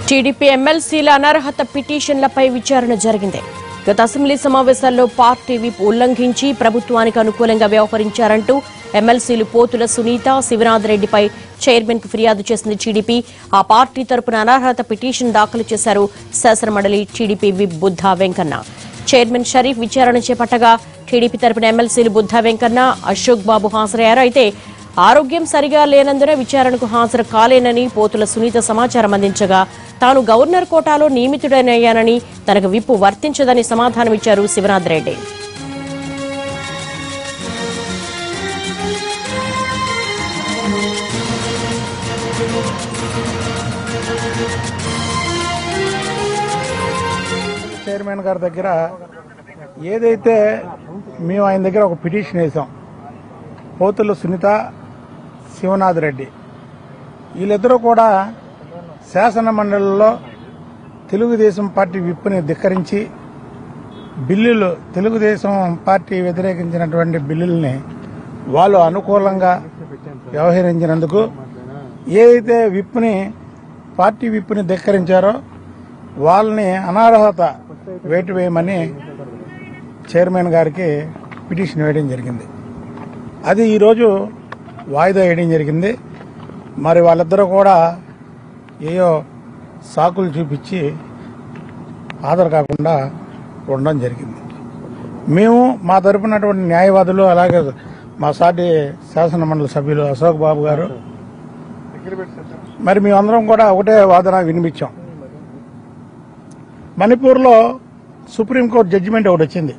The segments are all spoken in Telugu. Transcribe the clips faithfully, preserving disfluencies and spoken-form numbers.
టీడీపీ ఎమ్మెల్సీల అనర్హత పిటిషన్లపై విచారణ జరిగింది. గత అసెంబ్లీ సమావేశాల్లో పార్టీ విప్ ఉల్లంఘించి ప్రభుత్వానికి అనుకూలంగా వ్యవహరించారంటూ ఎమ్మెల్సీలు పోతుల సునీత, శివనాథరెడ్డిపై చైర్మన్ కు ఫిర్యాదు చేసింది టీడీపీ. ఆ పార్టీ తరపున అనర్హత పిటిషన్ దాఖలు చేశారు శాసనమండలి TDP whip Buddha Venkanna. Chairman Sharif విచారణ చేపట్టగా టీడీపీ తరపున ఎమ్మెల్సీలు బుద్ధా వెంకన్న, అశోక్ బాబు హాజరయ్యారు. అయితే ఆరోగ్యం సరిగా లేనందున విచారణకు హాజరు కాలేనని పోతుల సునీత సమాచారం అందించగా తాను గవర్నర్ కోటాలో నియమితుడనయ్యానని తనకు విప్పు వర్తించదని సమాధానమిచ్చారు శివనాథరెడ్డి. చైర్మన్ గారి దగ్గర ఏదైతే మేము ఆయన దగ్గర ఒక పిటిషన్ వేసాం, పోతుల సునీత, శివనాథరెడ్డి వీళ్ళిద్దరూ కూడా శాసన మండలిలో తెలుగుదేశం పార్టీ విప్పుని ధిక్కరించి బిల్లులు తెలుగుదేశం పార్టీ వ్యతిరేకించినటువంటి బిల్లుల్ని వాళ్ళు అనుకూలంగా వ్యవహరించినందుకు ఏదైతే విప్పుని పార్టీ విప్పుని ధిక్కరించారో వాళ్ళని అనర్హత వేటు వేయమని చైర్మన్ గారికి పిటిషన్ వేయడం జరిగింది. అది ఈరోజు వాయిదా వేయడం జరిగింది. మరి వాళ్ళిద్దరూ కూడా ఏయో సాకులు చూపించి హాజరు కాకుండా ఉండడం జరిగింది. మేము మా తరపునటువంటి న్యాయవాదులు, అలాగే మా సాటి శాసన మండలి సభ్యులు అశోక్ బాబు గారు, మరి మేమందరం కూడా ఒకటే వాదన వినిపించాం. మణిపూర్లో సుప్రీంకోర్టు జడ్జిమెంట్ ఒకటి వచ్చింది.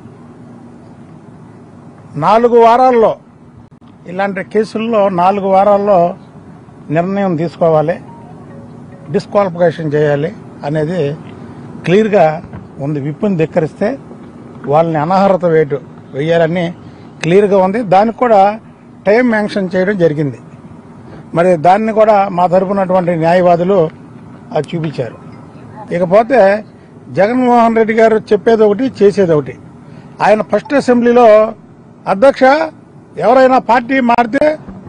నాలుగు వారాల్లో ఇలాంటి కేసుల్లో నాలుగు వారాల్లో నిర్ణయం తీసుకోవాలి, డిస్క్వాలిఫికేషన్ చేయాలి అనేది క్లియర్గా ఉంది. విప్పుని ధిక్కరిస్తే వాళ్ళని అనర్హత వేటు వేయాలని క్లియర్గా ఉంది. దానికి కూడా టైం మ్యాన్షన్ చేయడం జరిగింది. మరి దాన్ని కూడా మా తరపునటువంటి న్యాయవాదులు అది చూపించారు. ఇకపోతే జగన్మోహన్ రెడ్డి గారు చెప్పేది ఒకటి, చేసేది ఒకటి. ఆయన ఫస్ట్ అసెంబ్లీలో అధ్యక్ష ఎవరైనా పార్టీ మారితే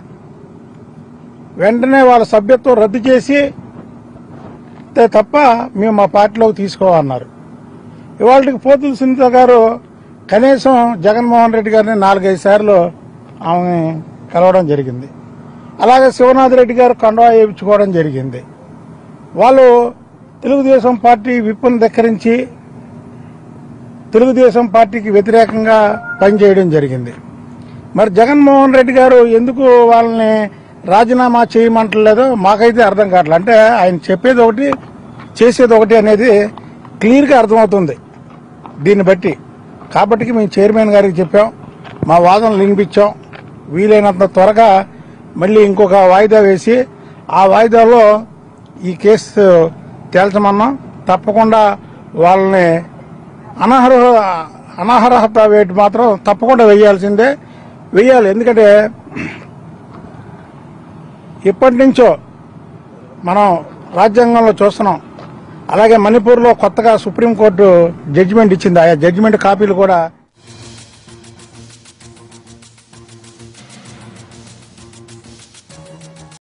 వెంటనే వాళ్ళ సభ్యత్వం రద్దు చేసి తప్ప మేము మా పార్టీలోకి తీసుకోవాలన్నారు. ఇవాళకి పోతుల సునీత గారు కనీసం జగన్మోహన్ రెడ్డి గారిని నాలుగైదు సార్లు ఆమె కలవడం జరిగింది. అలాగే శివనాథరెడ్డి గారు కండువా వేయించుకోవడం జరిగింది. వాళ్ళు తెలుగుదేశం పార్టీ విప్పును ధిక్కరించి తెలుగుదేశం పార్టీకి వ్యతిరేకంగా పనిచేయడం జరిగింది. మరి జగన్మోహన్ రెడ్డి గారు ఎందుకు వాళ్ళని రాజీనామా చేయమంటలేదో మాకైతే అర్థం కావట్లేదు. అంటే ఆయన చెప్పేది ఒకటి, చేసేది ఒకటి అనేది క్లియర్గా అర్థమవుతుంది దీన్ని బట్టి. కాబట్టి మేము చైర్మన్ గారికి చెప్పాం, మా వాదనలు వినిపించాం. వీలైనంత త్వరగా మళ్ళీ ఇంకొక వాయిదా వేసి ఆ వాయిదాలో ఈ కేసు తేల్చమన్నాం. తప్పకుండా వాళ్ళని అనర్హ అనర్హత వేటు మాత్రం తప్పకుండా వేయాల్సిందే, వేయాలి. ఎందుకంటే ఇప్పటి నుంచో మనం రాజ్యాంగంలో చూస్తున్నాం. అలాగే మణిపూర్లో కొత్తగా సుప్రీంకోర్టు జడ్జిమెంట్ ఇచ్చింది. ఆ జడ్జిమెంట్ కాపీలు కూడా